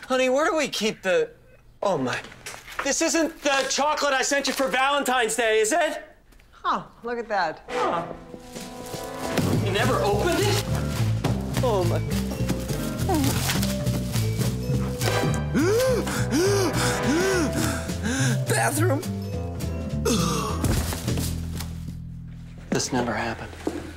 Honey, where do we keep the... Oh, my. This isn't the chocolate I sent you for Valentine's Day, is it? Huh, look at that. Huh. You never opened it? Oh, my... Bathroom. This never happened.